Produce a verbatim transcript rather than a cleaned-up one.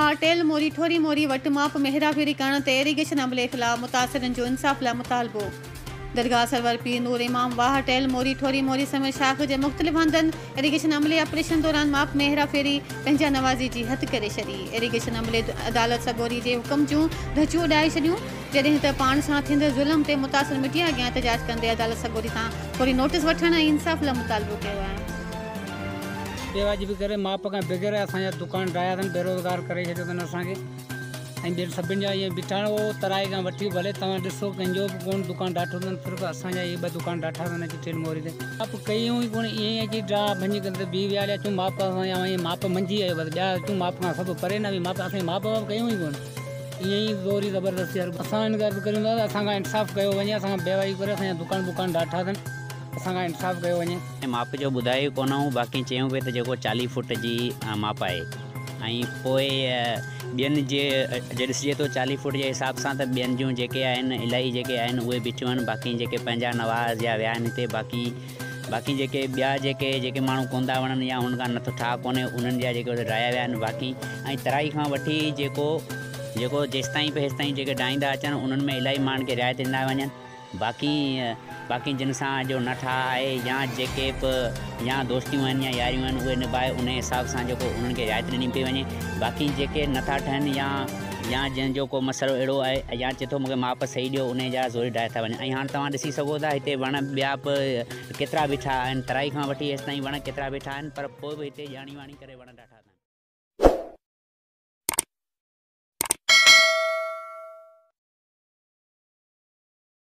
Tell मोरी ठोरी मोरी वट माप में हेराफेरी करण ते इरीगेशन अमले खिलाफ मुतासिरन जो इंसाफ लाइ मुतालबो। दरगाह सरवर पीर नूर इमाम वाह टेल मोरी ठोरी मोरी समेत शाख के मुख़्तलिफ़ हंधनि इरीगेशन अमले ऑपरेशन दौरान माप में हेराफेरी पंहिंजा नवाज़ी जी हद करे छॾी। इरीगेशन अमले अदालत सगोरी जे हुकम जूं धचियूं उॾाए छॾियूं, जॾहिं त पाण सां थींदड़ ज़ुल्म ते मुतासिर मीडिया अॻियां एहतजाज कंदे अदालत सगोरी तां थोरी नोटिस वठण ऐं इंसाफ लाइ मुतालबो कयो आहे। बेवाजिबी करे माप खां बग़ैर असांजा दुकान ठाहिया अथनि, बेरोज़गार करे छॾियो अथनि असांखे। ऐं ॿियनि सभिनि जा ईअं बीठा आहिनि, उहो तराई खां वठी भले तव्हां ॾिसो कंहिंजो बि कोन दुकान ॾाठो अथनि, सिर्फ़ु असांजा इहे ॿ दुकान ॾाठा अथनि अची टेल मोरी ते। माप कयूं ई कोन, ईअं ई अची ड्रा भञी करे बीह विया हलिया, अचूं माप असां ईअं माप मंझी आयो, बसि ॿिया अचूं माप खां सभु परे न बि माप असांजी माप वाप कयूं ई कोन, ईअं ई ज़ोरी ज़बरदस्ती असां इन ॻाल्हि करियूं था त असांखां इंसाफ़ कयो वञे, असांखां बेवाई करे असांजा दुकान दुकान ॾाठा अथनि, असांखां इंसाफ़ कयो वञे। माप जो ॿुधायो कोन, बाक़ी चयूं पिए त जेको चालीह फुट जी माप आहे ऐं पोइ ॿियनि जे जे ॾिसिजे थो चालीह फुट जे हिसाब सां त ॿियनि जूं जेके आहिनि इलाही जेके आहिनि उहे बीठियूं आहिनि, बाक़ी जेके पंहिंजा नवाज़ या विया आहिनि हिते, बाक़ी बाक़ी जेके ॿिया जेके जेके माण्हू कोन था वणनि या हुनखां नथो ठा कोन्हे उन्हनि जा जेके रहिया विया आहिनि। बाक़ी ऐं तराई खां वठी जेको जेको जेसिताईं पे हेसिताईं जेके डाहींदा अचनि उन्हनि में इलाही माण्हुनि खे रिआयत ॾींदा वञनि। बाक़ी बाक़ी जिन सां जो न ठा आहे या जेके बि या दोस्तियूं आहिनि या यारियूं आहिनि उहे निभाए उन हिसाब सां जेको उन्हनि खे रिआयत ॾिनी पई वञे। बाक़ी जेके नथा ठहनि या या जंहिंजो को मसइलो अहिड़ो आहे या चए थो मूंखे माप सही ॾियो, उन जा ज़ोरी ठाहे था वञनि। ऐं हाणे तव्हां ॾिसी सघो था हिते वण ॿिया बि केतिरा बीठा आहिनि, तराई खां वठी हेसिताईं वण केतिरा बीठा आहिनि, पर पोइ बि हिते ॼाणी वाणी करे वण ॾाठा